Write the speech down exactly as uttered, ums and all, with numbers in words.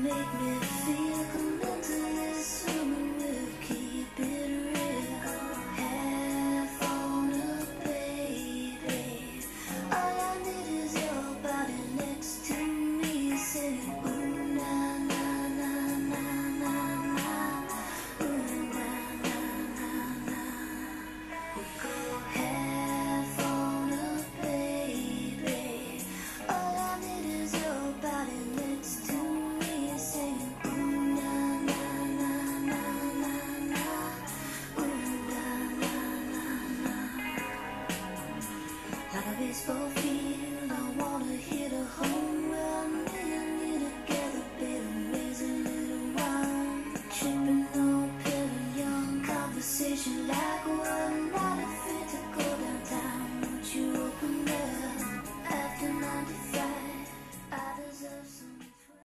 make me feel. Come into this room and we'll keep it real. Half on a baby. All I need is your body next to me, saying ooh na na na na na na, ooh na na na na. We go half on a baby. All I need is your body next to me, saying ooh na na na na na na, ooh na na na na. Like a baseball field, I wanna hit a home run. Me and you together, baby, raise a little wine. Tripping on Perry Young, conversation like one. Not afraid to go downtown. Won't you open up? After ninety-five, I deserve some.